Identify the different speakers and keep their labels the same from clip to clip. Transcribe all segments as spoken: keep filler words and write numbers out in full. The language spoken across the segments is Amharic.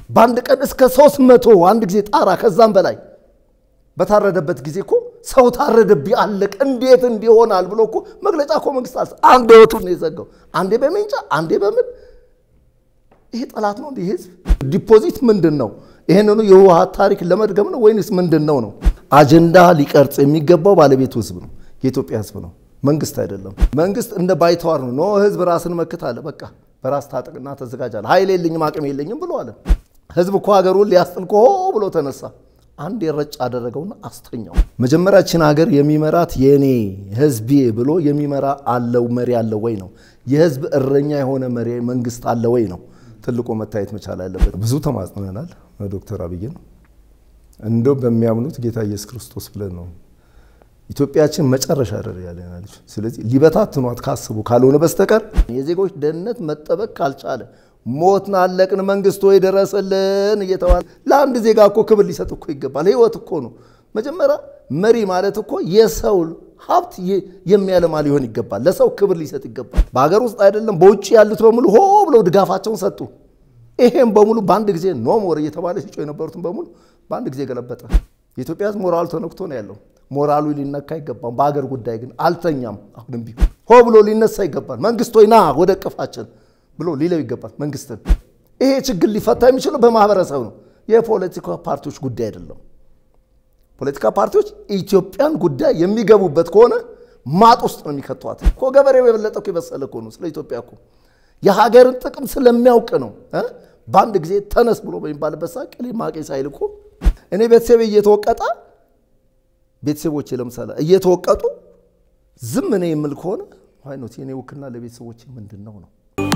Speaker 1: ባንድ ቀን እስከ ሶስት መቶ አንድ ጊዜ ጣራ ከዛም በላይ በታረደበት ጊዜ እኮ ሰው ታረደብኝ አለቅ እንዴት እንዲሆናል ብሎ እኮ መግለጫ እኮ መንግስት አለ አንድ ወቱን ነው የዘጋው አንዴ በመንጫ አንዴ በምን ይሄ ጠላት ነው እንዴ ህዝብ ዲፖዚት ምንድነው ይሄንኑ የህወሓት ታሪክ ለመድገም ነው ወይንስ ምንድነው ነው አጀንዳ ሊቀርጽ የሚገባው ባለቤቱ ህዝብ ነው የኢትዮጵያ ህዝብ ነው መንግስት አይደለም መንግስት እንደ ባይተዋር ነው ነው ህዝብ ራስን መክታለ በቃ በራስ ታጥቅና ተዘጋጃለ ኃይል የለኝም አቅም የለኝም ብሎ አለ ህዝብ እኮ ሀገሩን ሊያስጥልቆ ብሎ ተነሳ አንድ የረጭ አደረገውና አስተኛው መጀመሪያችን ሀገር የሚመራት የኔ ህዝብ ብሎ የሚመራ አለው መሪ አለው ወይ ነው የህዝብ እረኛ የሆነ መሪ መንግስት አለ ወይ ነው ትልቁ መታየት መቻል ያለበት ብዙ ተማጽነናል ዶክተር አብይን እንደው በሚያምኑት ጌታ ኢየሱስ ክርስቶስ ብለን ነው ኢትዮጵያችን መጨረሻ ደረጃ ላይ ናለች ስለዚህ ሊበታትኗት ካስቡ ካልሆነ በስተቀር የዜጎች ደህንነት መጠበቅ ካልቻለ ሞትና አለቅን መንግስት ወይ ደረሰልን እየተባለ ለአንድ ዜጋ እኮ ክብር ሊሰጥ እኮ ይገባል ህይወት እኮ ነው መጀመሪያ መሪ ማለት እኮ የሰው ሀብት የሚያለማ ሊሆን ይገባል ለሰው ክብር ሊሰጥ ይገባል በአገር ውስጥ አይደለም በውጭ ያሉት በሙሉ ሆ ብለው ድጋፋቸውን ሰጡ ይሄን በሙሉ ባንድ ጊዜ ኖ ሞር እየተባለ ሲጮ የነበሩትን በሙሉ ባንድ ጊዜ ገለበጠ የኢትዮጵያ ሞራል ተነክቶ ነው ያለው ሞራሉ ሊነካ ይገባል በአገር ጉዳይ ግን አልተኛም አሁንም ቢሆን ሆ ብሎ ሊነሳ ይገባል መንግስት ወይና ወደ ቀፋችን ብሎ ሊለው ይገባል መንግስት ይሄ ችግር ሊፈታ የሚችለው በማህበረሰብ ነው የፖለቲካ ፓርቲዎች ጉዳይ አይደለም ፖለቲካ ፓርቲዎች ኢትዮጵያን ጉዳይ የሚገቡበት ከሆነ ማጥ ውስጥ ነው የሚከቷት እኮ ገበሬው የበለጠው ይበሰለ እኮ ነው ስለ ኢትዮጵያ እኮ የሀገርን ጥቅም ስለሚያውቅ ነው ባንድ ጊዜ ተነስ ብሎ በሚባልበት ሳቅሊ ማቄ ሳይልኩ እኔ ቤተሰብ እየተወቀጣ ቤተሰቦች ለምሳሌ እየተወቀጡ ዝም ነው የምል ከሆነ አይ ነው የኔ ወክልና ለቤተሰቦች ምንድነው ነው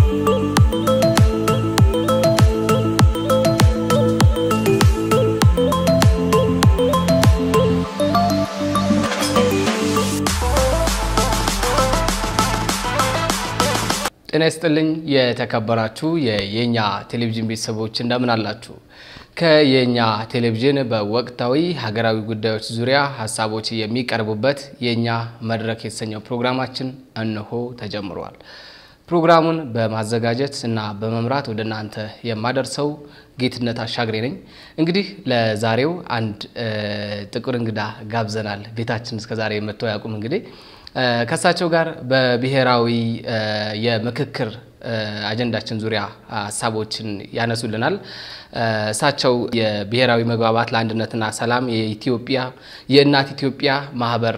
Speaker 2: ጤና ይስጥልኝ የተከበራችሁ የየኛ ቴሌቪዥን ቤተሰቦች እንደምን አላችሁ ከየኛ ቴሌቪዥን በወቅታዊ ሀገራዊ ጉዳዮች ዙሪያ ሐሳቦች የሚቀርቡበት የኛ መድረክ የተሰኘው ፕሮግራማችን እነሆ ተጀምሯል ፕሮግራሙን በማዘጋጀት እና በመምራት ወደናንተ የማደርሰው ጌትነት አሻግሬ ነኝ እንግዲህ ለዛሬው አንድ ጥቁር እንግዳ ጋብዘናል ቤታችን እስከ ዛሬ መጥቶ ያቁም እንግዲህ ከሳቸው ጋር በብሔራዊ የምክክር አጀንዳችን ዙሪያ ሐሳቦችን ያነሱልናል እሳቸው የብሔራዊ መግባባት ለአንድነትና ሰላም የኢትዮጵያ የእናት ኢትዮጵያ ማህበር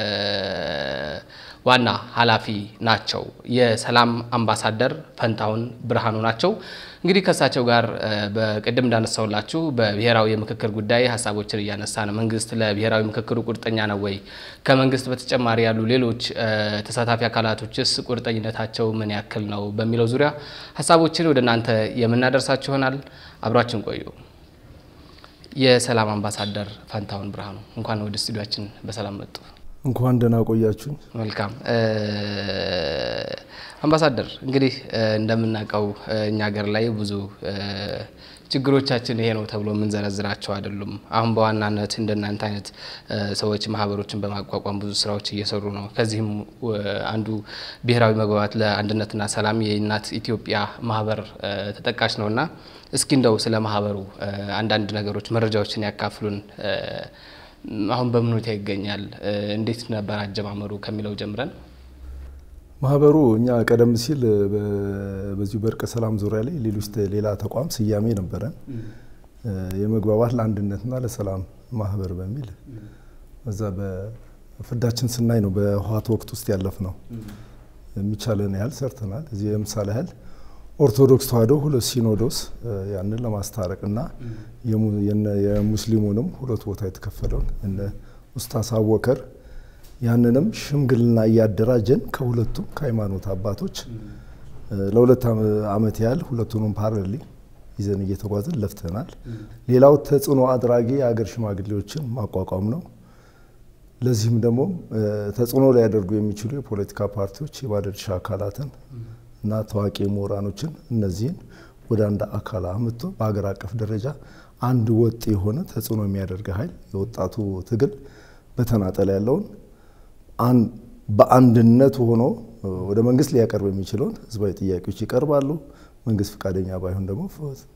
Speaker 2: ዋና ኃላፊ ናቸው የሰላም አምባሳደር ፈንታውን ብርሃኑ ናቸው እንግዲህ ከሳቸው ጋር በቀደም እንዳነሳውላችሁ በብሔራዊ የምክክር ጉዳይ ሐሳቦችን ያነሳነ መንግስት ለብሔራዊ ምክክሩ ቁርጠኛ ነው ወይ ከመንግስት በተጨማሪ ያሉ ሌሎች ተሳታፊ አካላቶችስ ቁርጠኝነታቸው ምን ያክል ነው በሚለው ዙሪያ ሐሳቦችን ወደናንተ የምናደርሳችሁ ይሆናል አብራችን ቆዩ የሰላም አምባሳደር ፈንታውን ብርሃኑ እንኳን ወደ ስቱዲዮአችን በሰላም መጡ
Speaker 1: እንኳን ደህና ቆያችሁ
Speaker 2: መልካም አምባሳደር እንግዲህ እንደምናቀው እኛ ሀገር ላይ ብዙ ችግሮቻችን ይሄ ነው ተብሎ ምን ዘረዝራቸው አይደሉም አሁን በዋናነት እንደናንተ አይነት ሰዎች ማህበሮችን በማቋቋም ብዙ ስራዎች እየሰሩ ነው ከዚህም አንዱ ብሔራዊ መግባባት ለአንድነትና ሰላም የእናት ኢትዮጵያ ማህበር ተጠቃሽ ነውና እስኪ እንደው ስለ ማህበሩ አንዳንድ ነገሮች መረጃዎችን ያካፍሉን አሁን በምን ሁኔታ ይገኛል እንዴት ነበር አጀማመሩ ከሚለው ጀምረን
Speaker 1: ማህበሩ እኛ ቀደም ሲል በዚሁ በርቀ ሰላም ዙሪያ ላይ ሌሎች ሌላ ተቋም ስያሜ ነበረን የመግባባት ለአንድነትና ለሰላም ማህበር በሚል እዛ በፍዳችን ስናይ ነው በህወሓት ወቅት ውስጥ ያለፍነው የሚቻለን ያህል ሰርተናል እዚህ ለምሳሌ ያህል ኦርቶዶክስ ተዋህዶ ሁለት ሲኖዶስ ያንን ለማስታረቅና የሙስሊሙንም ሁለት ቦታ የተከፈለው እነ ኡስታዝ አወከር ያንንም ሽምግልና ያደራጀን ከሁለቱ ከሃይማኖት አባቶች ለሁለት አመት ያህል ሁለቱንም ፓራሌሊ ይዘን እየተጓዝን ለፍተናል ሌላው ተጽኖ አድራጊ የሀገር ሽማግሌዎችን ማቋቋም ነው ለዚህም ደግሞ ተጽኖ ላይ ያደርጉ የሚችሉ የፖለቲካ ፓርቲዎች የባለድርሻ አካላትን እና ታዋቂ ምሁራኖችን እነዚህን ወደ አንድ አካል አመጡ በአገር አቀፍ ደረጃ አንድ ወጥ የሆነ ተጽኖ የሚያደርግ ኃይል የወጣቱ ትግል በተናጠለ ያለውን አን በአንድነት ሆኖ ወደ መንግስት ሊያቀርብ የሚችለው ህዝባዊ ጥያቄዎች ይቀርባሉ መንግስት ፍቃደኛ ባይሆን ደግሞ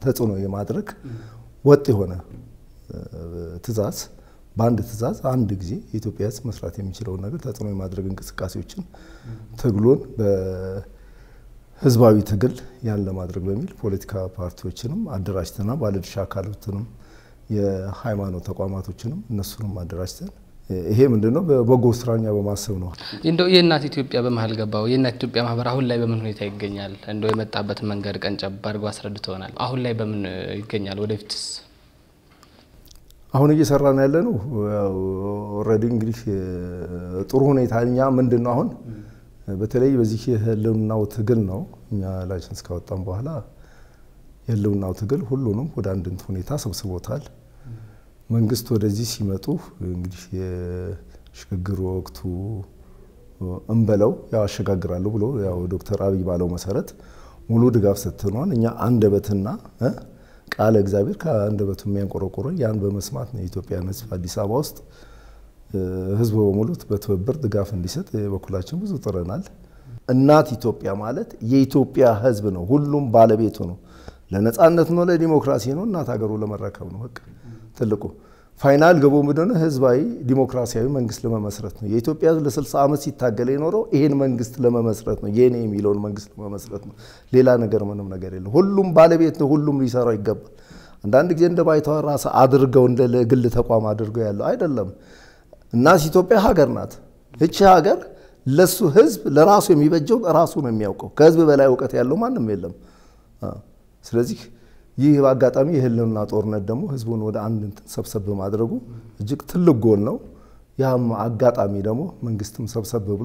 Speaker 1: ተጽዕኖ የማድረግ ወጥ የሆነ ትእዛዝ በአንድ ትእዛዝ አንድ ጊዜ የኢትዮጵያ ሕዝብ መስራት የሚችለው ነገር ተጽዕኖ የማድረግ እንቅስቃሴዎችን ትግሉን በህዝባዊ ትግል ያን ለማድረግ በሚል ፖለቲካ ፓርቲዎችንም አደራጅተና ባለድርሻ አካላትንም የሃይማኖት ተቋማቶችንም እነሱንም አደራጅተን ይሄ ምንድነው በበጎ ስራኛ በማሰብ ነው።
Speaker 2: እንደው የእናት ኢትዮጵያ በመሃል ገባው የእናት ኢትዮጵያ ማህበር አሁን ላይ በምን ሁኔታ ይገኛል? እንደው የመጣበት መንገድ ቀንጨብ አድርጎ አስረድተውናል። አሁን ላይ በምን ይገኛል? ወደፊትስ
Speaker 1: አሁን እየሰራን ያለነው ኦሬዲ እንግዲህ ጥሩ ሁኔታ እኛ ምንድነው አሁን በተለይ በዚህ የህልውናው ትግል ነው እኛ ላይሰንስ ካወጣን በኋላ የህልውናው ትግል ሁሉንም ወደ አንድ ሁኔታ ሰብስቦታል። መንግስት ወደዚህ ሲመጡ እንግዲህ የሽግግር ወቅቱ እንበለው ያው አሸጋግራሉ ብሎ ያው ዶክተር አብይ ባለው መሰረት ሙሉ ድጋፍ ሰጥተናል። እኛ አንደበትና ቃለ እግዚአብሔር ከአንደበቱ የሚያንቆረቆረ ያን በመስማት ነው የኢትዮጵያን ሕዝብ አዲስ አበባ ውስጥ ሕዝብ በሙሉ በትብብር ድጋፍ እንዲሰጥ በኩላችን ብዙ ጥረናል። እናት ኢትዮጵያ ማለት የኢትዮጵያ ሕዝብ ነው፣ ሁሉም ባለቤቱ ነው። ለነጻነት ነው፣ ለዲሞክራሲ ነው፣ እናት ሀገሩ ለመረከብ ነው። በቃ ትልቁ ፋይናል ገቦ ምንድነው? ህዝባዊ ዲሞክራሲያዊ መንግስት ለመመስረት ነው። የኢትዮጵያ ለ60 ዓመት ሲታገል የኖረው ይሄን መንግስት ለመመስረት ነው፣ የኔ የሚለውን መንግስት ለመመስረት ነው። ሌላ ነገር ምንም ነገር የለም። ሁሉም ባለቤት ነው፣ ሁሉም ሊሰራው ይገባል። አንዳንድ ጊዜ እንደ ባይተዋር ራስ አድርገው እንደ ግል ተቋም አድርገው ያለው አይደለም። እናት ኢትዮጵያ ሀገር ናት። እቺ ሀገር ለሱ ህዝብ ለራሱ የሚበጀው ራሱ ነው የሚያውቀው። ከህዝብ በላይ እውቀት ያለው ማንም የለም። ስለዚህ ይህ በአጋጣሚ የህልውና ጦርነት ደግሞ ህዝቡን ወደ አንድ ሰብሰብ በማድረጉ እጅግ ትልቅ ጎል ነው። ያም አጋጣሚ ደግሞ መንግስትም ሰብሰብ ብሎ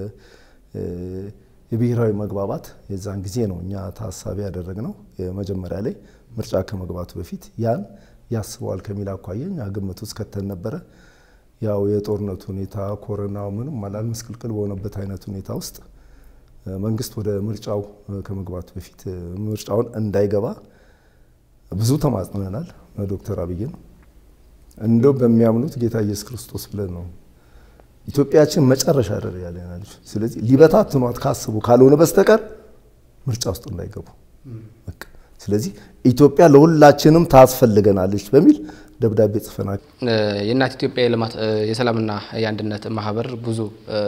Speaker 1: የብሔራዊ መግባባት የዛን ጊዜ ነው እኛ ታሳቢ ያደረግነው። የመጀመሪያ ላይ ምርጫ ከመግባቱ በፊት ያን ያስበዋል ከሚል አኳያ እኛ ግምት ውስጥ ከተን ነበረ። ያው የጦርነቱ ሁኔታ ኮሮናው ምንም ማላል መስቀልቅል በሆነበት አይነት ሁኔታ ውስጥ መንግስት ወደ ምርጫው ከመግባቱ በፊት ምርጫውን እንዳይገባ ብዙ ተማጽነናል። ዶክተር አብይን እንደው በሚያምኑት ጌታ ኢየሱስ ክርስቶስ ብለን ነው ኢትዮጵያችን መጨረሻ ደረጃ ላይ ያለች። ስለዚህ ሊበታትኗት ካስቡ ካልሆነ በስተቀር ምርጫ ውስጥ እንዳይገቡ በቃ። ስለዚህ ኢትዮጵያ ለሁላችንም ታስፈልገናለች በሚል ደብዳቤ ጽፈናል።
Speaker 2: የእናት ኢትዮጵያ የልማት የሰላምና የአንድነት ማህበር ብዙ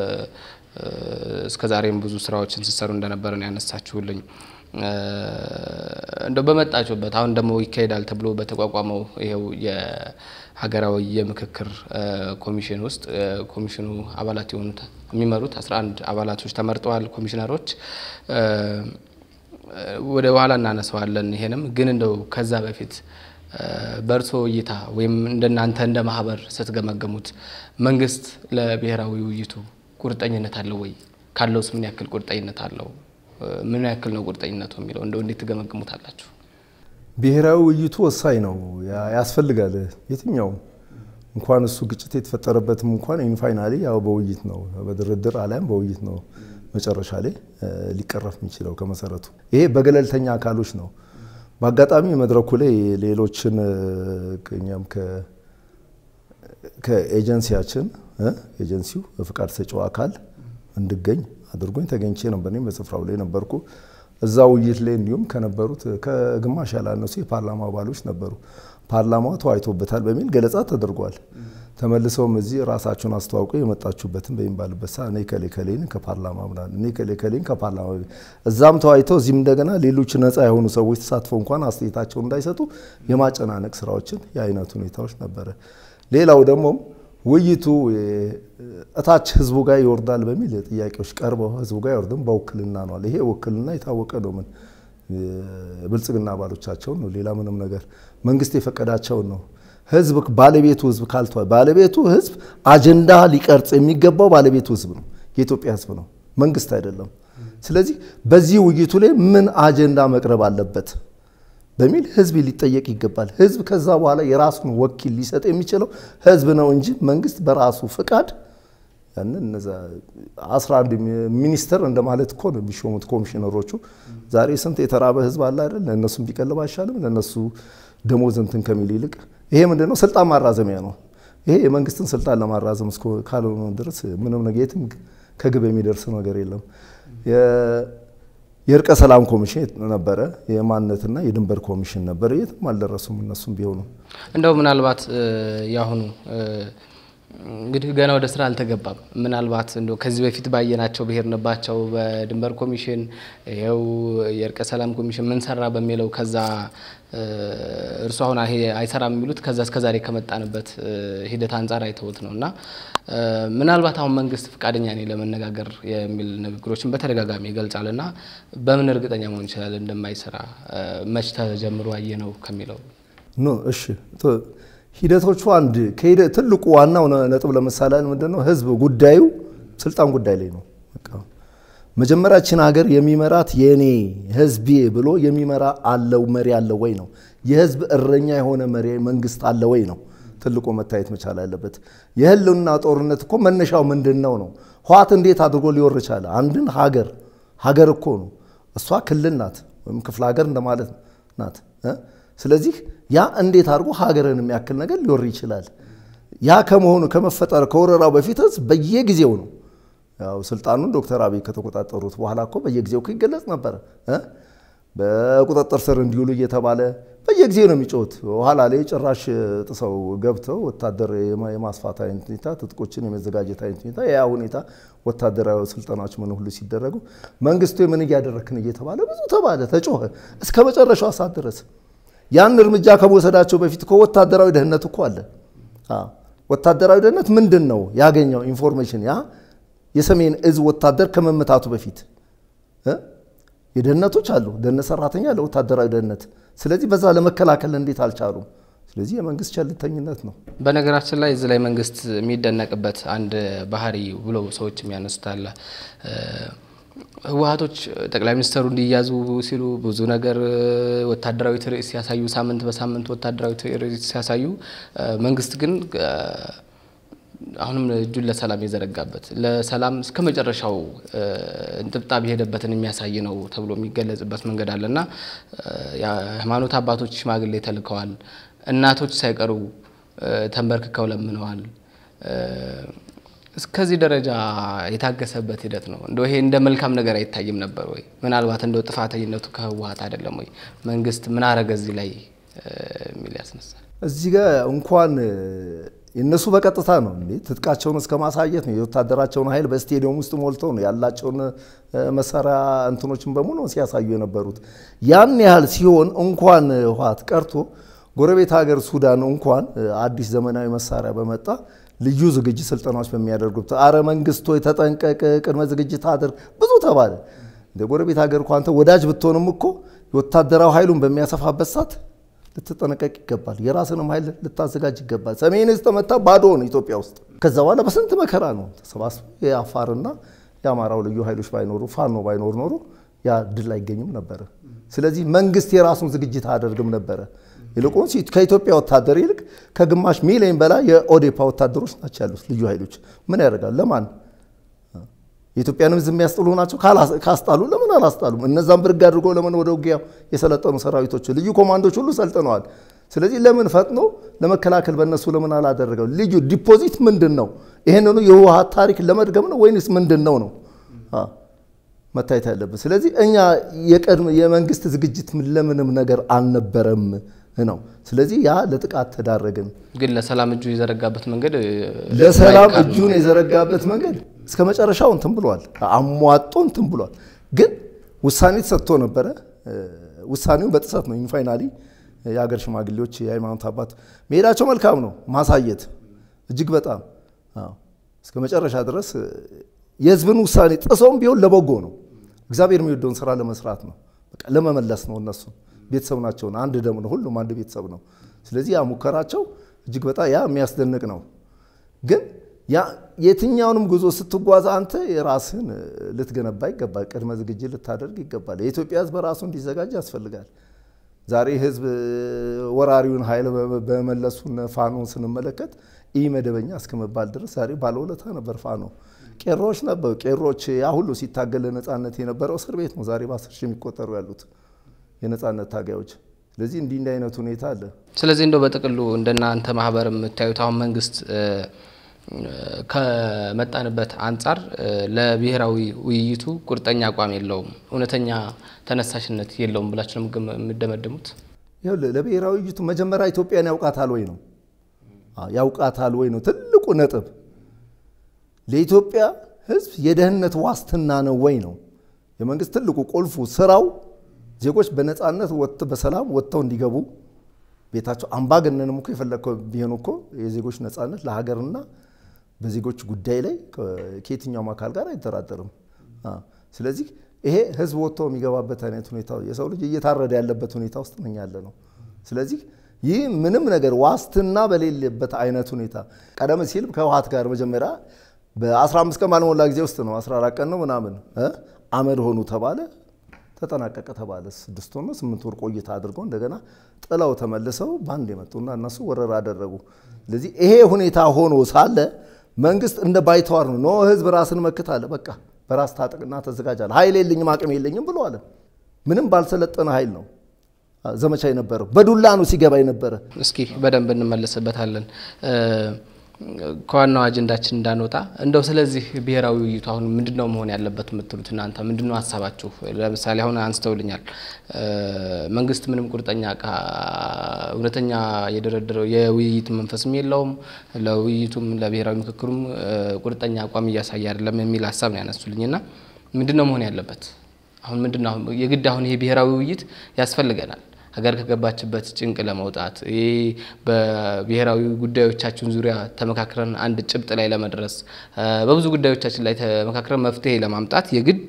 Speaker 2: እስከዛሬም ብዙ ስራዎችን ሲሰሩ እንደነበር ነው ያነሳችሁልኝ። እንደው በመጣችሁበት አሁን ደግሞ ይካሄዳል ተብሎ በተቋቋመው ይሄው የሀገራዊ የምክክር ኮሚሽን ውስጥ ኮሚሽኑ አባላት የሆኑት የሚመሩት አስራ አንድ አባላቶች ተመርጠዋል። ኮሚሽነሮች ወደ ኋላ እናነሳዋለን። ይሄንም ግን እንደው ከዛ በፊት በርሶ እይታ ወይም እንደናንተ እንደ ማህበር ስትገመገሙት መንግስት ለብሔራዊ ውይይቱ ቁርጠኝነት አለው ወይ? ካለውስ ምን ያክል ቁርጠኝነት አለው? ምን ያክል ነው ቁርጠኝነቱ የሚለው እንደው እንዴት ትገመግሙታላችሁ?
Speaker 1: ብሔራዊ ውይይቱ ወሳኝ ነው፣ ያስፈልጋል። የትኛው እንኳን እሱ ግጭት የተፈጠረበትም እንኳን ኢንፋይናሊ ያው በውይይት ነው፣ በድርድር አላም በውይይት ነው መጨረሻ ላይ ሊቀረፍ የሚችለው ከመሰረቱ። ይሄ በገለልተኛ አካሎች ነው። በአጋጣሚ መድረኩ ላይ ሌሎችን ከኛም ከ ከኤጀንሲያችን ኤጀንሲው ፍቃድ ሰጪው አካል እንድገኝ አድርጎኝ ተገኝቼ ነበር። እኔ በስፍራው ላይ ነበርኩ። እዛው ውይይት ላይ እንዲሁም ከነበሩት ከግማሽ ያላነሱ የፓርላማ አባሎች ነበሩ። ፓርላማው ተዋይቶበታል በሚል ገለጻ ተደርጓል። ተመልሰውም እዚህ ራሳቸውን አስተዋውቀው የመጣችሁበትን በሚባልበት ሰዓት እኔ ከሌ ከሌን ከፓርላማ ምናምን እኔ ከሌ ከሌን ከፓርላማ እዛም ተዋይተው እዚህም እንደገና ሌሎች ነፃ የሆኑ ሰዎች ተሳትፈው እንኳን አስተያየታቸውን እንዳይሰጡ የማጨናነቅ ስራዎችን የአይነት ሁኔታዎች ነበረ። ሌላው ደግሞ ውይይቱ እታች ህዝቡ ጋር ይወርዳል በሚል ጥያቄዎች ቀርበው ህዝቡ ጋር ይወርድም በውክልና ነው። ይሄ ውክልና የታወቀ ነው። ምን ብልጽግና አባሎቻቸው ነው፣ ሌላ ምንም ነገር መንግስት የፈቀዳቸው ነው። ህዝብ ባለቤቱ ህዝብ ካልቷል ባለቤቱ ህዝብ አጀንዳ ሊቀርጽ የሚገባው ባለቤቱ ህዝብ ነው፣ የኢትዮጵያ ህዝብ ነው፣ መንግስት አይደለም። ስለዚህ በዚህ ውይይቱ ላይ ምን አጀንዳ መቅረብ አለበት በሚል ህዝብ ሊጠየቅ ይገባል። ህዝብ ከዛ በኋላ የራሱን ወኪል ሊሰጥ የሚችለው ህዝብ ነው እንጂ መንግስት በራሱ ፍቃድ ያን እነዛ አስራ አንድ ሚኒስተር እንደማለት እኮ ነው ቢሾሙት ኮሚሽነሮቹ። ዛሬ ስንት የተራበ ህዝብ አለ አይደል? እነሱም ቢቀልብ አይሻልም? ለነሱ ደሞዝ እንትን ከሚል ይልቅ ይሄ ምንድነው ስልጣን ማራዘሚያ ነው። ይሄ የመንግስትን ስልጣን ለማራዘም እስከ ካልሆነ ድረስ ምንም ነገር የትም ከግብ የሚደርስ ነገር የለም። የእርቀ ሰላም ኮሚሽን ነበረ የማንነትና የድንበር ኮሚሽን ነበረ የትም አልደረሱም እነሱም ቢሆኑ
Speaker 2: እንደው ምናልባት ያሁኑ እንግዲህ ገና ወደ ስራ አልተገባም ምናልባት እንደው ከዚህ በፊት ባየናቸው ብሄርነባቸው በድንበር ኮሚሽን ይሄው የእርቀ ሰላም ኮሚሽን ምን ሰራ በሚለው ከዛ እርሱ አሁን አይሰራም የሚሉት ከዛ እስከ ዛሬ ከመጣንበት ሂደት አንፃር አይተውት ነውና ምናልባት አሁን መንግስት ፍቃደኛ ነኝ ለመነጋገር የሚል ንግግሮችን በተደጋጋሚ ይገልጻልና በምን እርግጠኛ መሆን ይችላል እንደማይሰራ መች ተጀምሮ አየነው ከሚለው
Speaker 1: ኖ እሺ ሂደቶቹ አንድ ከሄደ ትልቁ ዋናው ነጥብ ለምሳሌ ምንድነው ህዝብ ጉዳዩ ስልጣን ጉዳይ ላይ ነው በቃ መጀመሪያችን ሀገር የሚመራት የኔ ህዝብ ብሎ የሚመራ አለው መሪ አለ ወይ ነው የህዝብ እረኛ የሆነ መሪ መንግስት አለ ወይ ነው ትልቁ መታየት መቻል አለበት የህልውና ጦርነት እኮ መነሻው ምንድነው ነው ኋት እንዴት አድርጎ ሊወር ይችላል አንድን ሀገር ሀገር እኮ ነው እሷ ክልል ናት ወይም ክፍለ ሀገር እንደማለት ናት ስለዚህ ያ እንዴት አድርጎ ሀገርን የሚያክል ነገር ሊወር ይችላል ያ ከመሆኑ ከመፈጠር ከወረራው በፊትስ በየጊዜው ነው ያው ስልጣኑን ዶክተር አብይ ከተቆጣጠሩት በኋላ እኮ በየጊዜው ይገለጽ ነበር እ በቁጥጥር ስር እንዲውሉ እየተባለ በየጊዜው ነው የሚጮት በኋላ ላይ ጭራሽ ጥሰው ገብተው ወታደር የማስፋት አይነታ ትጥቆችን የመዘጋጀት አይነታ ያ ሁኔታ ወታደራዊ ስልጣናዎች ምን ሁሉ ሲደረጉ መንግስቱ ምን ያደረክን እየተባለ ብዙ ተባለ ተጮኸ እስከ መጨረሻው ሰዓት ድረስ ያን እርምጃ ከመወሰዳቸው በፊት እኮ ወታደራዊ ደህንነት እኮ አለ አ ወታደራዊ ደህንነት ምንድነው ያገኘው ኢንፎርሜሽን ያ የሰሜን እዝ ወታደር ከመመታቱ በፊት እ የደህንነቶች አሉ ደህንነት ሰራተኛ አለ ወታደራዊ ደህንነት ስለዚህ በዛ ለመከላከል እንዴት አልቻሉም ስለዚህ የመንግስት ቸልተኝነት ነው
Speaker 2: በነገራችን ላይ እዚህ ላይ መንግስት የሚደነቅበት አንድ ባህሪ ብሎ ሰዎች የሚያነሱታል ህወሓቶች ጠቅላይ ሚኒስተሩ እንዲያዙ ሲሉ ብዙ ነገር ወታደራዊ ትርኢት ሲያሳዩ ሳምንት በሳምንት ወታደራዊ ትርኢት ሲያሳዩ መንግስት ግን አሁንም እጁን ለሰላም የዘረጋበት ለሰላም እስከመጨረሻው እንጥብጣብ የሄደበትን የሚያሳይ ነው ተብሎ የሚገለጽበት መንገድ አለና የሃይማኖት አባቶች ሽማግሌ ተልከዋል እናቶች ሳይቀሩ ተንበርክከው ለምነዋል እስከዚህ ደረጃ የታገሰበት ሂደት ነው እንደው ይሄ እንደ መልካም ነገር አይታይም ነበር ወይ ምናልባት እንደው ጥፋተኝነቱ ከህወሓት አይደለም ወይ መንግስት ምን አረገ እዚህ ላይ ሚል ያስነሳል
Speaker 1: እዚህ ጋር እንኳን እነሱ በቀጥታ ነው እንዴ ትጥቃቸውን እስከ ማሳየት ነው የወታደራቸውን ኃይል በስቴዲየም ውስጥ ሞልተው ነው ያላቸውን መሳሪያ እንትኖችን በሙሉ ሲያሳዩ የነበሩት ያን ያህል ሲሆን እንኳን ህወሓት ቀርቶ ጎረቤት ሀገር ሱዳን እንኳን አዲስ ዘመናዊ መሳሪያ በመጣ ልዩ ዝግጅት ስልጣናዎች በሚያደርጉት አረ መንግስቶ የተጠንቀቀ ቅድመ ዝግጅት አድርግ ብዙ ተባለ እንደ ጎረቤት ሀገር እንኳን ወዳጅ ብትሆንም እኮ ወታደራው ኃይሉን በሚያሰፋበት ሰዓት ልትጠነቀቅ ይገባል የራስንም ኃይል ልታዘጋጅ ይገባል ሰሜን እስተመታ ባዶ ነው ኢትዮጵያ ውስጥ ከዛ በኋላ በስንት መከራ ነው ተሰባስበው የአፋርና የአማራው ልዩ ኃይሎች ባይኖሩ ፋኖ ባይኖር ኖሮ ያ ድል አይገኝም ነበር ስለዚህ መንግስት የራሱን ዝግጅት አደርግም ነበር ይልቁንስ ከኢትዮጵያ ወታደር ይልቅ ከግማሽ ሚሊዮን በላይ የኦዴፓ ወታደሮች ናቸው ያሉት ልዩ ኃይሎች ምን ያደርጋል ለማን የኢትዮጵያንም ዝም ያስጥሉ ናቸው ካስጣሉ ለምን አላስጣሉም እነዛም ብርግ አድርገው ለምን ወደ ውጊያው የሰለጠኑ ሰራዊቶች ልዩ ኮማንዶች ሁሉ ሰልጥነዋል ስለዚህ ለምን ፈጥኖ ለመከላከል በእነሱ ለምን አላደረገው ልዩ ዲፖዚት ምንድነው ይሄንኑ የህወሓት ታሪክ ለመድገም ነው ወይንስ ምንድነው ነው አ መታየት ያለበት ስለዚህ እኛ የቀድሞ የመንግስት ዝግጅት ለምንም ነገር አልነበረም ነው ስለዚህ ያ ለጥቃት ተዳረገን
Speaker 2: ግን ለሰላም እጁ የዘረጋበት መንገድ
Speaker 1: ለሰላም እጁን የዘረጋበት መንገድ እስከ መጨረሻው እንትን ብሏል አሟጦ እንትን ብሏል ግን ውሳኔ ተሰጥቶ ነበር ውሳኔው በጥሰት ነው ፋይናሊ የሀገር ሽማግሌዎች የሃይማኖት አባት መሄዳቸው መልካም ነው ማሳየት እጅግ በጣም አዎ እስከ መጨረሻ ድረስ የህዝብን ውሳኔ ጥሰውም ቢሆን ለበጎ ነው እግዚአብሔር የሚወደውን ስራ ለመስራት ነው በቃ ለመመለስ ነው እነሱ ቤተሰብ ናቸው አንድ ደም ነው ሁሉም አንድ ቤተሰብ ነው ስለዚህ ያ ሙከራቸው እጅግ በጣም ያ የሚያስደንቅ ነው ግን ያ የትኛውንም ጉዞ ስትጓዝ አንተ የራስን ልትገነባ ይገባል ቅድመ ዝግጅት ልታደርግ ይገባል የኢትዮጵያ ህዝብ ራሱ እንዲዘጋጅ ያስፈልጋል ዛሬ ህዝብ ወራሪውን ኃይል በመለሱን ፋኖን ስንመለከት ኢመደበኛ እስከመባል ድረስ ዛሬ ባለውለታ ነበር ፋኖ ቄሮች ነበር ቄሮች ያ ሁሉ ሲታገል ነፃነት የነበረው እስር ቤት ነው ዛሬ በአስር ሺህ የሚቆጠሩ ያሉት የነፃነት ታጋዮች ስለዚህ እንዲህ እንዲህ አይነት ሁኔታ አለ
Speaker 2: ስለዚህ እንደው በጥቅሉ እንደናንተ ማህበር የምታዩት አሁን መንግስት ከመጣንበት አንፃር ለብሔራዊ ውይይቱ ቁርጠኛ አቋም የለውም እውነተኛ ተነሳሽነት የለውም ብላችሁ ነው የምትደመድሙት?
Speaker 1: ይሄው ለብሔራዊ ውይይቱ መጀመሪያ ኢትዮጵያን ያውቃታል ወይ ነው ያውቃታል ወይ ነው ትልቁ ነጥብ። ለኢትዮጵያ ህዝብ የደህንነት ዋስትና ነው ወይ ነው የመንግስት ትልቁ ቁልፉ ስራው። ዜጎች በነፃነት ወጥ በሰላም ወጥተው እንዲገቡ ቤታቸው አምባገነንም እኮ የፈለከው ቢሆን እኮ የዜጎች ነፃነት ለሀገርና በዜጎች ጉዳይ ላይ ከየትኛው አካል ጋር አይተራጠርም። ስለዚህ ይሄ ህዝብ ወጥቶ የሚገባበት አይነት ሁኔታ የሰው ልጅ እየታረደ ያለበት ሁኔታ ውስጥ ነኝ ያለ ነው። ስለዚህ ይህ ምንም ነገር ዋስትና በሌለበት አይነት ሁኔታ ቀደም ሲል ከውሃት ጋር መጀመሪያ በ15 ቀን ባልሞላ ጊዜ ውስጥ ነው አስራ አራት ቀን ነው ምናምን አመድ ሆኑ ተባለ ተጠናቀቀ ተባለ። ስድስት ወር ነው ስምንት ወር ቆይታ አድርገው እንደገና ጥላው ተመልሰው ባንድ የመጡና እነሱ ወረራ አደረጉ። ስለዚህ ይሄ ሁኔታ ሆኖ ሳለ መንግስት እንደ ባይተዋር ነው ህዝብ ራስን መክታለ በቃ በራስ ታጥቅና ተዘጋጃለ ኃይል የለኝም አቅም የለኝም ብሎ አለ። ምንም ባልሰለጠነ ኃይል ነው ዘመቻ የነበረው በዱላ ነው ሲገባ የነበረ።
Speaker 2: እስኪ በደንብ እንመለስበታለን። ከዋናው አጀንዳችን እንዳንወጣ እንደው ስለዚህ ብሔራዊ ውይይቱ አሁን ምንድነው መሆን ያለበት የምትሉት እናንተ ምንድነው ሐሳባችሁ? ለምሳሌ አሁን አንስተውልኛል መንግስት ምንም ቁርጠኛ እውነተኛ የደረደረው የውይይት መንፈስም የለውም ለውይይቱም ለብሔራዊ ምክክሩም ቁርጠኛ አቋም እያሳየ አይደለም የሚል ሐሳብ ነው ያነሱልኝና ምንድነው መሆን ያለበት? አሁን ምንድነው የግድ አሁን ይሄ ብሔራዊ ውይይት ያስፈልገናል ሀገር ከገባችበት ጭንቅ ለማውጣት ይሄ በብሔራዊ ጉዳዮቻችን ዙሪያ ተመካክረን አንድ ጭብጥ ላይ ለመድረስ በብዙ ጉዳዮቻችን ላይ ተመካክረን መፍትሄ ለማምጣት የግድ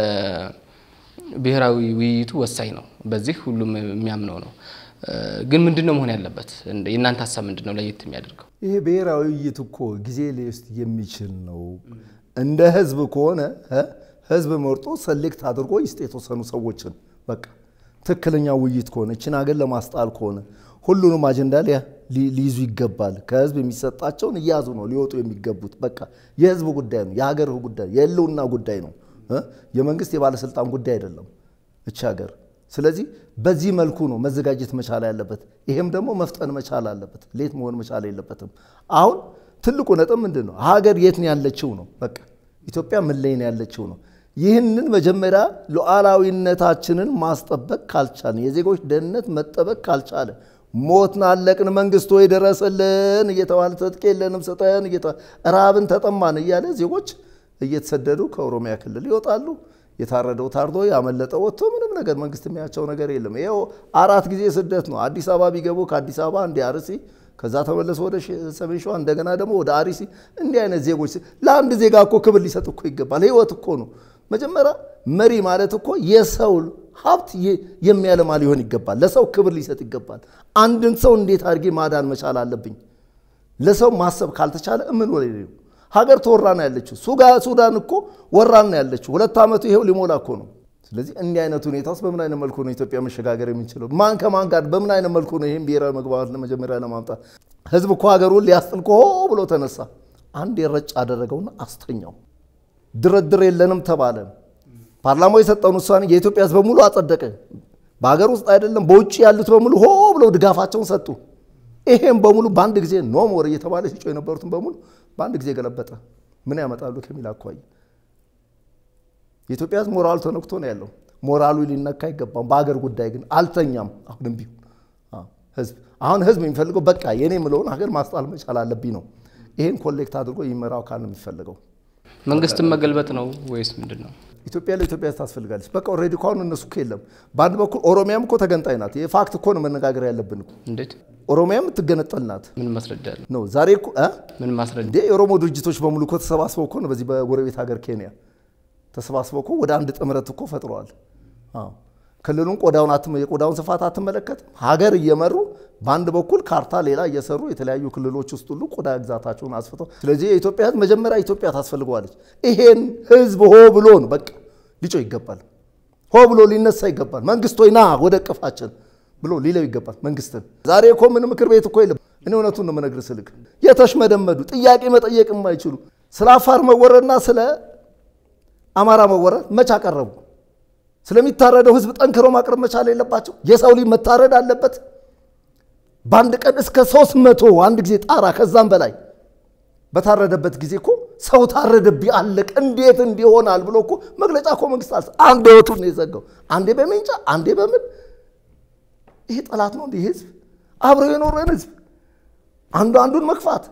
Speaker 2: ብሔራዊ ውይይቱ ወሳኝ ነው። በዚህ ሁሉም የሚያምነው ነው። ግን ምንድነው መሆን ያለበት? የእናንተ ሐሳብ ምንድነው ለየት የሚያደርገው?
Speaker 1: ይሄ ብሔራዊ ውይይት እኮ ጊዜ ሊወስድ የሚችል ነው። እንደ ህዝብ ከሆነ ህዝብ መርጦ ሰሌክት አድርጎ ይስጥ የተወሰኑ ሰዎችን በቃ ትክክለኛ ውይይት ከሆነ እቺን ሀገር ለማስጣል ከሆነ ሁሉንም አጀንዳ ሊይዙ ይገባል። ከህዝብ የሚሰጣቸውን እያዙ ነው ሊወጡ የሚገቡት። በቃ የህዝብ ጉዳይ ነው የሀገር ጉዳይ የህልውና ጉዳይ ነው የመንግስት የባለስልጣን ጉዳይ አይደለም እቺ ሀገር። ስለዚህ በዚህ መልኩ ነው መዘጋጀት መቻል ያለበት። ይሄም ደግሞ መፍጠን መቻል አለበት ሌት መሆን መቻል የለበትም። አሁን ትልቁ ነጥብ ምንድነው ሀገር የት ነው ያለችው ነው በቃ ኢትዮጵያ ምን ላይ ነው ያለችው ነው። ይህንን መጀመሪያ ሉዓላዊነታችንን ማስጠበቅ ካልቻለ የዜጎች ደህንነት መጠበቅ ካልቻለ ሞትና አለቅን መንግስት ወይ ደረሰልን እየተባለ ተጥቄለንም ሰጠን እየተባለ ራብን ተጠማን እያለ ዜጎች እየተሰደዱ ከኦሮሚያ ክልል ይወጣሉ። የታረደው ታርዶ ያመለጠው ወጥቶ ምንም ነገር መንግስት የሚያቸው ነገር የለም። ይሄው አራት ጊዜ ስደት ነው። አዲስ አበባ ቢገቡ ከአዲስ አበባ እንደ አርሲ ከዛ ተመለሱ ወደ ሰሜን ሸዋ እንደገና ደግሞ ወደ አርሲ እንዲህ አይነት ዜጎች ለአንድ ዜጋ እኮ ክብር ሊሰጥ እኮ ይገባል። ህይወት እኮ ነው መጀመሪያ መሪ ማለት እኮ የሰው ሀብት የሚያለማ ሊሆን ይገባል። ለሰው ክብር ሊሰጥ ይገባል። አንድን ሰው እንዴት አድርጌ ማዳን መቻል አለብኝ? ለሰው ማሰብ ካልተቻለ ምን ወሬ ነው? ሀገር ተወራና ያለችው ሱዳን እኮ ወራና ያለችው ሁለት አመቱ ይሄው ሊሞላ እኮ ነው። ስለዚህ እንዲህ አይነት ሁኔታስ በምን አይነት መልኩ ነው ኢትዮጵያ መሸጋገር የሚችለው? ማን ከማን ጋር በምን አይነት መልኩ ነው ይሄን ብሔራዊ መግባባት ለመጀመሪያ ለማምጣት? ህዝብ እኮ ሀገሩን ሊያስጥል እኮ ብሎ ተነሳ። አንድ የረጭ አደረገውና አስተኛው። ድርድር የለንም ተባለ። ፓርላማው የሰጠውን ውሳኔ የኢትዮጵያ ህዝብ በሙሉ አጸደቀ። በሀገር ውስጥ አይደለም በውጭ ያሉት በሙሉ ሆ ብለው ድጋፋቸውን ሰጡ። ይሄን በሙሉ በአንድ ጊዜ ኖ ሞር እየተባለ ሲጮህ የነበሩትን በሙሉ በአንድ ጊዜ ገለበጠ። ምን ያመጣሉ ከሚል አኳያ የኢትዮጵያ ህዝብ ሞራሉ ተነክቶ ነው ያለው። ሞራሉ ሊነካ አይገባም። በሀገር ጉዳይ ግን አልተኛም። አሁንም ቢሆን ህዝብ አሁን ህዝብ የሚፈልገው በቃ የኔ ምለውን ሀገር ማስጣል መቻል አለብኝ ነው። ይሄን ኮሌክት አድርጎ ይመራው ካል ነው የሚፈልገው።
Speaker 2: መንግስትን መገልበጥ ነው ወይስ ምንድነው?
Speaker 1: ኢትዮጵያ ለኢትዮጵያ ታስፈልጋለች። በቃ ኦሬዲ ኳን እነሱ ከለም ባንድ በኩል ኦሮሚያም እኮ ተገንጣይ ናት። የፋክት እኮ ነው መነጋገር ያለብን እኮ።
Speaker 2: እንዴት
Speaker 1: ኦሮሚያም ትገነጠል ናት?
Speaker 2: ምን ማስረጃ አለ
Speaker 1: ነው ዛሬ እኮ እ
Speaker 2: ምን ማስረጃ
Speaker 1: እንዴ የኦሮሞ ድርጅቶች በሙሉ እኮ ተሰባስበው እኮ ነው በዚህ በጎረቤት ሀገር ኬንያ ተሰባስበው እኮ ወደ አንድ ጥምረት እኮ ፈጥረዋል። አዎ ክልሉን ቆዳውን አትመ የቆዳውን ስፋት አትመለከት ሀገር እየመሩ ባንድ በኩል ካርታ ሌላ እየሰሩ የተለያዩ ክልሎች ውስጥ ሁሉ ቆዳ ግዛታቸውን አስፍተው። ስለዚህ የኢትዮጵያ ህዝብ መጀመሪያ ኢትዮጵያ ታስፈልገዋለች። ይሄን ህዝብ ሆ ብሎ ነው በቃ ሊጮህ ይገባል። ሆ ብሎ ሊነሳ ይገባል። መንግስት ሆይና ወደ ቀፋችን ብሎ ሊለው ይገባል መንግስትን። ዛሬ እኮ ምን ምክር ቤት እኮ የለም። እኔ እውነቱን ነው መነግርህ ስልክ የተሽመደመዱ ጥያቄ መጠየቅ የማይችሉ ስለ አፋር መወረድና ስለ አማራ መወረድ መቻ ቀረቡ? ስለሚታረደው ህዝብ ጠንክሮ ማቅረብ መቻል የለባቸው? የሰው ልጅ መታረድ አለበት። በአንድ ቀን እስከ ሶስት መቶ አንድ ጊዜ ጣራ ከዛም በላይ በታረደበት ጊዜ እኮ ሰው ታረደብኝ አለቀ እንዴት እንዲሆናል ብሎ እኮ መግለጫ እኮ መንግስት አልሰ አንድ ወቱን ነው የዘጋው አንዴ በመንጫ አንዴ በምን ይሄ ጠላት ነው እንዴ ህዝብ አብሮ የኖረን ህዝብ አንዱ አንዱን መክፋት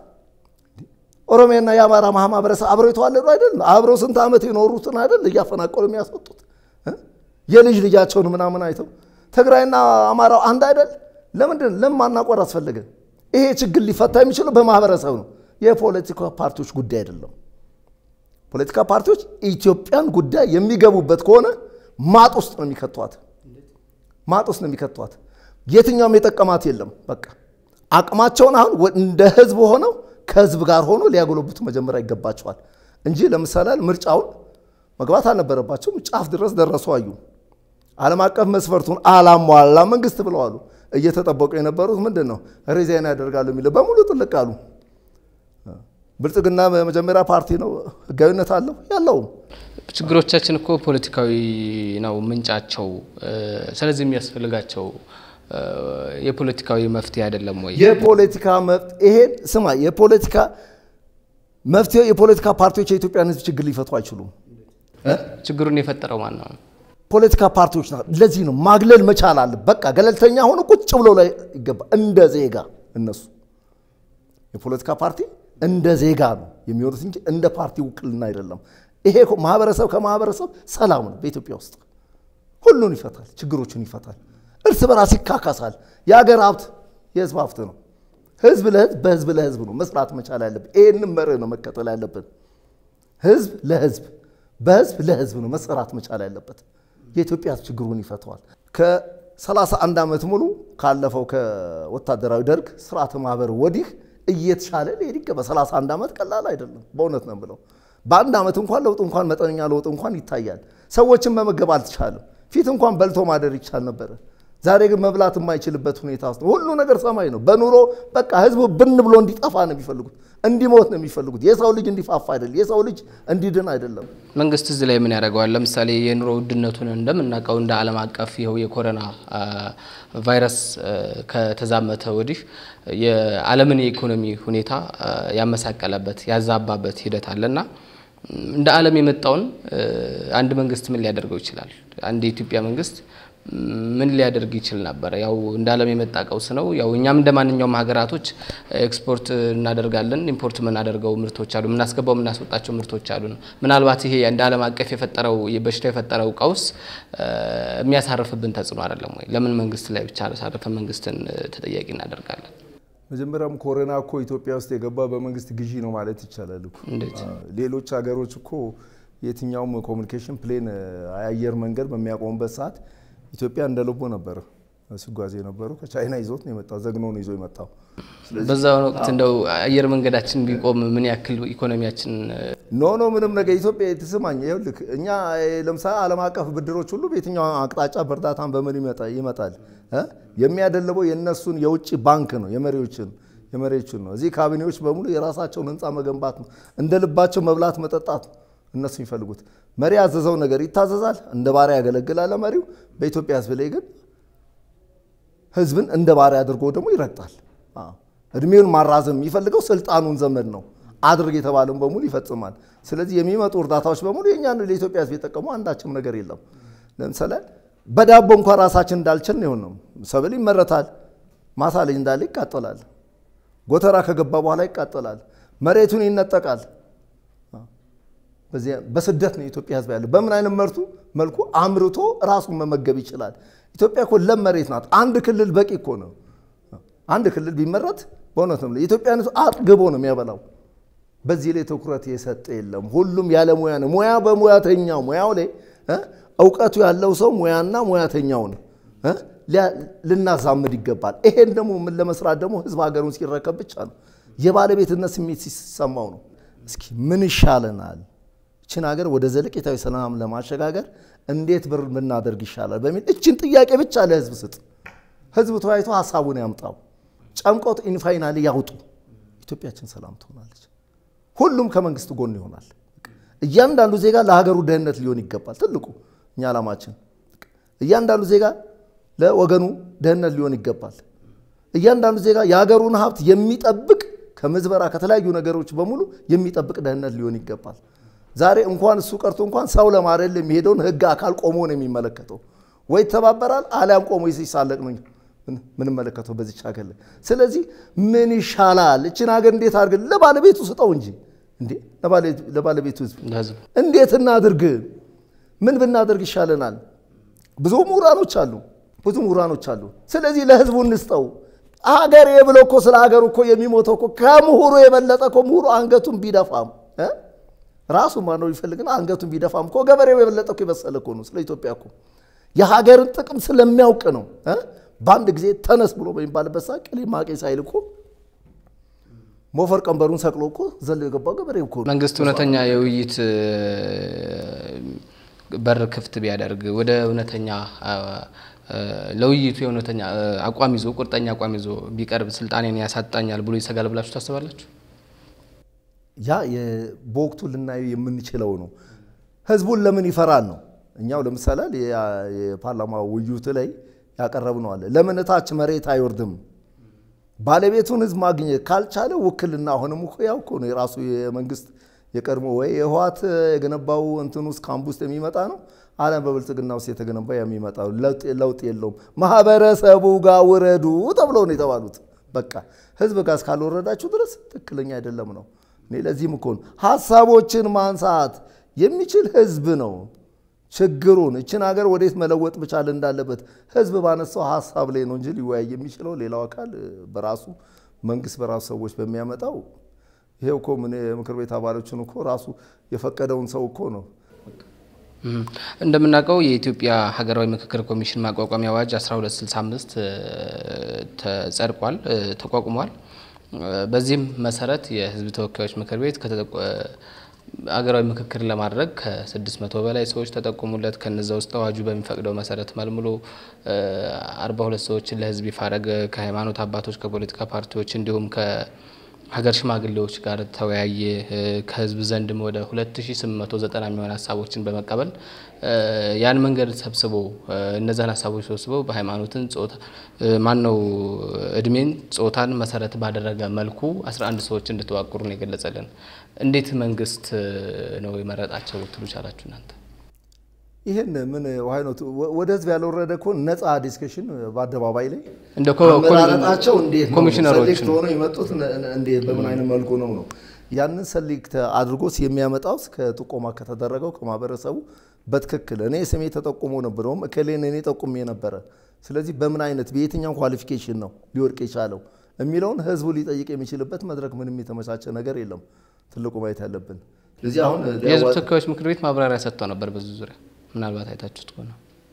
Speaker 1: ኦሮሚያና የአማራ ማህበረሰብ አብሮ የተዋለዱ አይደል አብሮ ስንት አመት የኖሩትን አይደል ያፈናቀሉ የሚያስወጡት የልጅ ልጃቸውን ምናምን አይተው ትግራይና አማራው አንድ አይደል ለምንድን ለማናቆር አስፈልገ ይሄ ችግር ሊፈታ የሚችለው በማህበረሰብ ነው የፖለቲካ ፓርቲዎች ጉዳይ አይደለም ፖለቲካ ፓርቲዎች ኢትዮጵያን ጉዳይ የሚገቡበት ከሆነ ማጥ ውስጥ ነው የሚከቷት ማጥ ውስጥ ነው የሚከቷት የትኛውም የጠቀማት የለም በቃ አቅማቸውን አሁን እንደ ህዝብ ሆነው ከህዝብ ጋር ሆኖ ሊያጎለብቱ መጀመሪያ ይገባቸዋል እንጂ ለምሳሌ ምርጫውን መግባት አልነበረባቸውም ጫፍ ድረስ ደረሱ አዩ ዓለም አቀፍ መስፈርቱን አላሟላ መንግስት ብለዋል እየተጠበቁ የነበሩት ምንድነው ሪዛይን ያደርጋሉ የሚለው በሙሉ ጥልቅ አሉ ብልጽግና በመጀመሪያ ፓርቲ ነው ህጋዊነት አለው ያለው
Speaker 2: ችግሮቻችን እኮ ፖለቲካዊ ነው ምንጫቸው ስለዚህ የሚያስፈልጋቸው የፖለቲካዊ መፍትሄ አይደለም ወይ
Speaker 1: የፖለቲካ መፍትሄ ይሄ ስማ የፖለቲካ መፍትሄ የፖለቲካ ፓርቲዎች የኢትዮጵያን ህዝብ ችግር ሊፈቱ አይችሉም
Speaker 2: ችግሩን የፈጠረው ማን ነው
Speaker 1: ፖለቲካ ፓርቲዎች ናቸው ለዚህ ነው ማግለል መቻል አለ በቃ ገለልተኛ ሆኖ ቁጭ ብሎ ላይ ይገባ እንደ ዜጋ እነሱ የፖለቲካ ፓርቲ እንደ ዜጋ ነው የሚወሩት እንጂ እንደ ፓርቲ ውክልና አይደለም ይሄ ማህበረሰብ ከማህበረሰብ ሰላም ነው በኢትዮጵያ ውስጥ ሁሉን ይፈታል ችግሮችን ይፈታል እርስ በራስ ይካካሳል የሀገር ሀብት የህዝብ ሀብት ነው ህዝብ ለህዝብ በህዝብ ለህዝብ ነው መስራት መቻል ያለብን ይሄንን መርህ ነው መከተል ያለብን ህዝብ ለህዝብ በህዝብ ለህዝብ ነው መስራት መቻል ያለበት የኢትዮጵያ ችግሩን ይፈታዋል ከ31 አመት ሙሉ ካለፈው ከወታደራዊ ደርግ ስርዓተ ማህበር ወዲህ እየተሻለ ለይድከ በ31 አመት ቀላል አይደለም በእውነት ነው ብለው በአንድ አመት እንኳን ለውጥ እንኳን መጠነኛ ለውጥ እንኳን ይታያል ሰዎችን መመገብ አልቻለም ፊት እንኳን በልቶ ማደር ይቻል ነበር ዛሬ ግን መብላት የማይችልበት ሁኔታ ነው ሁሉ ነገር ሰማይ ነው በኑሮ በቃ ህዝቡ ብን ብሎ እንዲጠፋ ነው የሚፈልጉት እንዲሞት ነው የሚፈልጉት የሰው ልጅ እንዲፋፋ አይደለም የሰው ልጅ እንዲድን አይደለም
Speaker 2: መንግስት እዚህ ላይ ምን ያደርጋል ለምሳሌ የኑሮ ውድነቱን እንደምናቀው እንደ ዓለም አቀፍ ይሄው የኮሮና ቫይረስ ከተዛመተ ወዲህ የዓለምን የኢኮኖሚ ሁኔታ ያመሳቀለበት ያዛባበት ሂደት አለና እንደ ዓለም የመጣውን አንድ መንግስት ምን ሊያደርገው ይችላል አንድ የኢትዮጵያ መንግስት ምን ሊያደርግ ይችላል ነበር ያው እንዳለም የመጣ ቀውስ ነው ያው እኛም እንደማንኛውም ሀገራቶች ኤክስፖርት እናደርጋለን ኢምፖርት እናደርጋው ምርቶች አሉ ምናስገባው ምናስወጣቸው ምርቶች አሉ ምናልባት ይሄ እንዳለም አቀፍ የፈጠረው የበሽታ የፈጠረው ቀውስ የሚያሳርፍብን ተጽዕኖ አይደለም ወይ ለምን መንግስት ላይ ብቻ አሳርፈ መንግስትን ተጠያቂ እናደርጋለን
Speaker 1: መጀመሪያም ኮሮና እኮ ኢትዮጵያ ውስጥ የገባ በመንግስት ግዢ ነው ማለት ይቻላል እኮ ሌሎች ሀገሮች እኮ የትኛውም ኮሙኒኬሽን ፕሌን አየር መንገድ በሚያቆምበት ሰዓት ኢትዮጵያ እንደልቦ ነበር ሲጓዝ የነበሩ ከቻይና ይዞት ነው የመጣው ዘግኖ ነው ይዞ የመጣው
Speaker 2: በዛው ወቅት እንደው አየር መንገዳችን ቢቆም ምን ያክል ኢኮኖሚያችን
Speaker 1: ኖ ኖ ምንም ነገር ኢትዮጵያ ተስማኝ ይልክ እኛ ለምሳሌ ዓለም አቀፍ ብድሮች ሁሉ በየትኛው አቅጣጫ በርዳታን በምን ይመጣ ይመጣል የሚያደልበው የነሱን የውጭ ባንክ ነው የመሪዎችን የመሪዎችን ነው እዚህ ካቢኔዎች በሙሉ የራሳቸውን ህንጻ መገንባት ነው እንደልባቸው መብላት መጠጣት እነሱ ይፈልጉት መሪ ያዘዘው ነገር ይታዘዛል እንደ ባሪያ ያገለግላል መሪው በኢትዮጵያ ህዝብ ላይ ግን ህዝብን እንደ ባሪያ አድርጎ ደግሞ ይረግጣል እድሜውን ማራዘም ይፈልገው ስልጣኑን ዘመን ነው አድርግ የተባለው በሙሉ ይፈጽማል ስለዚህ የሚመጡ እርዳታዎች በሙሉ የኛን ለኢትዮጵያ ህዝብ የተጠቀሙ አንዳችም ነገር የለም ለምሳሌ በዳቦ እንኳን ራሳችን እንዳልችል ነው ነው ሰብል ይመረታል ማሳ ላይ እንዳለ ይቃጠላል ጎተራ ከገባ በኋላ ይቃጠላል መሬቱን ይነጠቃል በዚህ በስደት ነው ኢትዮጵያ ህዝብ ያለው በምን አይነት መርቱ መልኩ አምርቶ ራሱን መመገብ ይችላል ኢትዮጵያ እኮ ለም መሬት ናት አንድ ክልል በቂ እኮ ነው አንድ ክልል ቢመረት በእውነት ነው ኢትዮጵያን አጥግቦ ነው የሚያበላው በዚህ ላይ ትኩረት የሰጠ የለም ሁሉም ያለ ሙያ ነው ሙያ በሙያተኛው ሙያው ላይ ዕውቀቱ ያለው ሰው ሙያና ሙያተኛው ነው ልናዛምድ ይገባል ይሄን ደግሞ ምን ለመስራት ደግሞ ህዝብ ሀገሩን ሲረከብ ብቻ ነው የባለቤትነት ስሜት ሲሰማው ነው እስኪ ምን ይሻለናል እቺን ሀገር ወደ ዘለቄታዊ ሰላም ለማሸጋገር እንዴት ብር ምናደርግ ይሻላል በሚል እቺን ጥያቄ ብቻ ለህዝብ ስጥ ህዝብ ተወያይቶ ሐሳቡን ያምጣው ጨምቆት ኢንፋይናሊ ያውጡ ኢትዮጵያችን ሰላም ትሆናለች ሁሉም ከመንግስት ጎን ይሆናል እያንዳንዱ ዜጋ ለሀገሩ ደህንነት ሊሆን ይገባል ትልቁ እኛ አላማችን እያንዳንዱ ዜጋ ለወገኑ ደህንነት ሊሆን ይገባል እያንዳንዱ ዜጋ የሀገሩን ሀብት የሚጠብቅ ከምዝበራ ከተለያዩ ነገሮች በሙሉ የሚጠብቅ ደህንነት ሊሆን ይገባል ዛሬ እንኳን እሱ ቀርቶ እንኳን ሰው ለማረል የሚሄደውን ህግ አካል ቆሞ ነው የሚመለከተው ወይ ተባበራል አሊያም ቆሞ ይሳለቅ ነው ምን መለከተው በዚህ ቻገለ ስለዚህ ምን ይሻላል እቺን ሀገር እንዴት አድርገን ለባለቤቱ ስጠው እንጂ እንዴ ለባለቤቱ እንዴት እናድርግ ምን ብናደርግ ይሻለናል ብዙ ምሁራኖች አሉ ብዙ ምሁራኖች አሉ ስለዚህ ለህዝቡ እንስጠው ሀገር የብለው እኮ ስለ ሀገር እኮ የሚሞተው እኮ ከምሁሩ የበለጠ እኮ ምሁሩ አንገቱን ቢደፋም እ ራሱ ማነው ይፈልግና አንገቱን ቢደፋም እኮ ገበሬው የበለጠ እኮ ይበሰለ እኮ ነው ስለ ኢትዮጵያ እኮ የሀገርን ጥቅም ስለሚያውቅ ነው እ ባንድ ጊዜ ተነስ ብሎ በሚባልበት ሰዓት ቀሊ ማቄ ሳይል እኮ ሞፈር ቀንበሩን ሰቅሎ እኮ ዘሎ የገባው ገበሬው እኮ
Speaker 2: መንግስት እውነተኛ የውይይት በር ክፍት ቢያደርግ ወደ እውነተኛ ለውይይቱ የእውነተኛ አቋም ይዞ ቁርጠኛ አቋም ይዞ ቢቀርብ ስልጣኔን ያሳጣኛል ብሎ ይሰጋል ብላችሁ ታስባላችሁ
Speaker 1: ያ የቦክቱ ልናዩ የምንችለው ነው ህዝቡን ለምን ይፈራል ነው እኛው ለምሳሌ የፓርላማ ውይይቱ ላይ ያቀረብነው አለ ለምን ታች መሬት አይወርድም ባለቤቱን ህዝብ ማግኘት ካልቻለ ውክልና ሆነም እኮ ያው እኮ ነው የራሱ የመንግስት የቀድሞ ወይ የህዋት የገነባው እንትኑስ ካምፑስ የሚመጣ ነው ዓለም በብልጽግናው የተገነባ የሚመጣው ለውጥ ለውጥ የለውም ማህበረሰቡ ጋር ወረዱ ተብሎ ነው የተባሉት በቃ ህዝብ ጋር ካልወረዳችሁ ድረስ ትክክለኛ አይደለም ነው እኔ ለዚህም እኮ ሐሳቦችን ማንሳት የሚችል ህዝብ ነው ችግሩን እቺን ሀገር ወዴት መለወጥ ብቻል እንዳለበት ህዝብ ባነሳው ሐሳብ ላይ ነው እንጂ ሊወያይ የሚችለው ሌላው አካል በራሱ መንግስት በራሱ ሰዎች በሚያመጣው ይሄው እኮ ምን ምክር ቤት አባሎችን እኮ ራሱ የፈቀደውን ሰው እኮ ነው
Speaker 2: እንደምናቀው የኢትዮጵያ ሀገራዊ ምክክር ኮሚሽን ማቋቋሚያ አዋጅ አስራ ሁለት ስልሳ አምስት ተጸድቋል ተቋቁሟል በዚህም መሰረት የህዝብ ተወካዮች ምክር ቤት ሀገራዊ ምክክር ለማድረግ ከ600 በላይ ሰዎች ተጠቆሙለት ከነዛው ውስጥ አዋጁ በሚፈቅደው መሰረት መልምሎ አርባ ሁለት ሰዎችን ለህዝብ ይፋረገ ከሃይማኖት አባቶች ከፖለቲካ ፓርቲዎች እንዲሁም ከሀገር ሽማግሌዎች ጋር ተወያየ ከህዝብ ዘንድም ወደ ሁለት ሺህ ስምንት መቶ ዘጠና የሚሆን ሐሳቦችን በመቀበል ያን መንገድ ሰብስቦ እነዛን ሐሳቦች ሰብስቦ በሃይማኖትን ጾታ ማን ነው እድሜን ጾታን መሰረት ባደረገ መልኩ አስራ አንድ ሰዎች እንድትዋቀሩ ነው የገለጸልን እንዴት መንግስት ነው የመረጣቸው ወጥሉ ቻላችሁ እናንተ
Speaker 1: ይሄን ምን ዋይኖት ወደ ህዝብ ያልወረደ እኮ ነፃ ዲስከሽን በአደባባይ ላይ
Speaker 2: እንደ
Speaker 1: ኮሚሽነሮቻቸው እንዴት ነው
Speaker 2: ኮሚሽነሮች
Speaker 1: ሆነው የመጡት እንዴት በምን አይነት መልኩ ነው ነው ያንን ሰሊክት አድርጎስ የሚያመጣውስ ከጥቆማ ከተደረገው ከማበረሰቡ በትክክል እኔ ስሜ ተጠቆሞ ነበርም እከሌን እኔ ጠቁሜ ነበር ስለዚህ በምን አይነት በየትኛው ኳሊፊኬሽን ነው ሊወርቅ ይቻለው የሚለውን ህዝቡ ሊጠይቅ የሚችልበት መድረክ ምንም የተመቻቸ ነገር የለም ትልቁ ማየት ያለብን ስለዚህ አሁን
Speaker 2: የህዝብ ተወካዮች ምክር ቤት ማብራሪያ ሰጥቶ ነበር በዚህ ዙሪያ ምናልባት አይታችሁት ከሆነ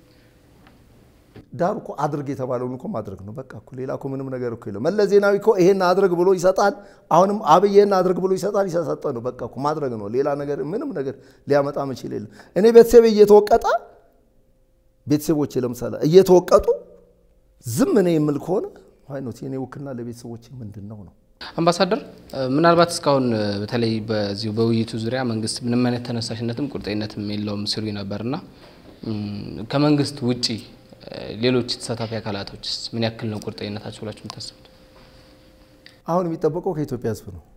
Speaker 1: ዳሩ እኮ አድርግ የተባለውን እኮ ማድረግ ነው በቃ እኮ ሌላ እኮ ምንም ነገር እኮ የለም መለስ ዜናዊ እኮ ይሄን አድርግ ብሎ ይሰጣል አሁንም አብይን አድርግ ብሎ ይሰጣል ይሰጣ ነው በቃ እኮ ማድረግ ነው ሌላ ነገር ምንም ነገር ሊያመጣ መችል የለም እኔ ቤተሰብ እየተወቀጣ ቤተሰቦች ለምሳሌ እየተወቀጡ ዝም ነው የምል ከሆነ አይኖት የኔ ወክልና ለቤተሰቦች ምንድነው ነው
Speaker 2: አምባሳደር ምናልባት እስካሁን በተለይ በዚሁ በውይይቱ ዙሪያ መንግስት ምንም አይነት ተነሳሽነትም ቁርጠኝነትም የለውም ሲሉ ነበርና ከመንግስት ውጪ ሌሎች ተሳታፊ አካላቶችስ ምን ያክል ነው ቁርጠኝነታቸው ብላችሁ የምታስቡት
Speaker 1: አሁን የሚጠበቀው ከኢትዮጵያ ህዝብ ነው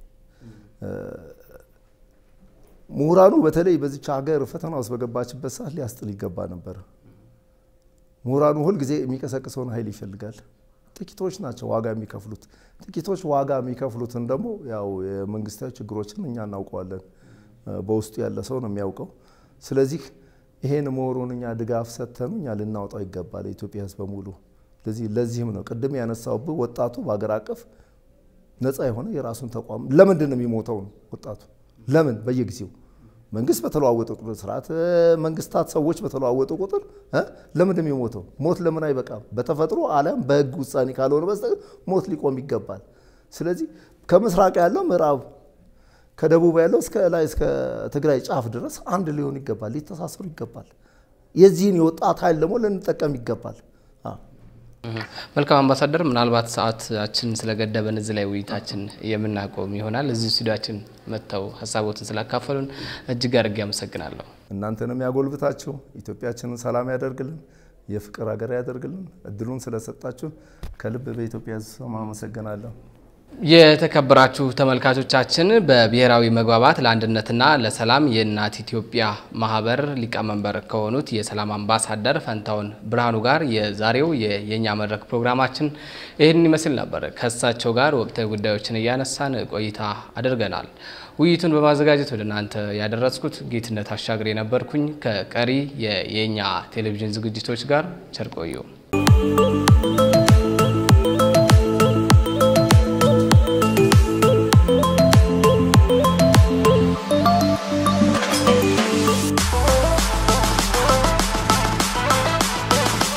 Speaker 1: ምሁራኑ በተለይ በዚህ ሀገር ፈተና ውስጥ በገባችበት ሰዓት ሊያስጥል ይገባ ነበር ምሁራኑ ሁሉ ጊዜ የሚቀሰቅሰውን ኃይል ይፈልጋል ጥቂቶች ናቸው ዋጋ የሚከፍሉት ጥቂቶች ዋጋ የሚከፍሉትን ደግሞ ያው የመንግስታዊ ችግሮችን እኛ እናውቀዋለን በውስጡ ያለ ሰው ነው የሚያውቀው ስለዚህ ይሄን ምሁሩንኛ ድጋፍ ሰተን እኛ ልናወጣው ይገባል ኢትዮጵያ ህዝብ በሙሉ ለዚህ ለዚህም ነው ቅድም ያነሳውብ ወጣቱ በአገር አቀፍ ነፃ የሆነ የራሱን ተቋም ለምን ነው የሚሞተው ወጣቱ ለምን በየጊዜው መንግስት በተለዋወጠ ቁጥር ስርዓት መንግስታት ሰዎች በተለዋወጡ ቁጥር ለምን ነው የሚሞተው ሞት ለምን አይበቃም በተፈጥሮ ዓለም በህግ ውሳኔ ካልሆነ በስተቀር ሞት ሊቆም ይገባል ስለዚህ ከምስራቅ ያለው ምዕራብ ከደቡብ ያለው እስከ ላይ እስከ ትግራይ ጫፍ ድረስ አንድ ሊሆን ይገባል ሊተሳሰሩ ይገባል የዚህን የወጣት ኃይል ደግሞ ለንጠቀም ይገባል
Speaker 2: መልካም አምባሳደር ምናልባት ሰዓታችን ስለገደበን እዚህ ላይ ውይይታችን የምናቆም ይሆናል እዚህ ስቱዲዮአችን መተው ሐሳቦትን ስላካፈሉን እጅግ አድርጌ አመሰግናለሁ
Speaker 1: እናንተንም ያጎልብታችሁ ኢትዮጵያችንን ሰላም ያደርግልን የፍቅር ሀገር ያደርግልን እድሉን ስለሰጣችሁ ከልብ በኢትዮጵያ ስም አመሰግናለሁ
Speaker 2: የተከበራችሁ ተመልካቾቻችን በብሔራዊ መግባባት ለአንድነትና ለሰላም የእናት ኢትዮጵያ ማህበር ሊቀመንበር ከሆኑት የሰላም አምባሳደር ፈንታውን ብርሃኑ ጋር የዛሬው የኛ መድረክ ፕሮግራማችን ይህን ይመስል ነበር። ከሳቸው ጋር ወቅታዊ ጉዳዮችን እያነሳን ቆይታ አድርገናል። ውይይቱን በማዘጋጀት ወደ እናንተ ያደረስኩት ጌትነት አሻግሬ ነበርኩኝ። ከቀሪ የኛ ቴሌቪዥን ዝግጅቶች ጋር ቸር ቆዩ።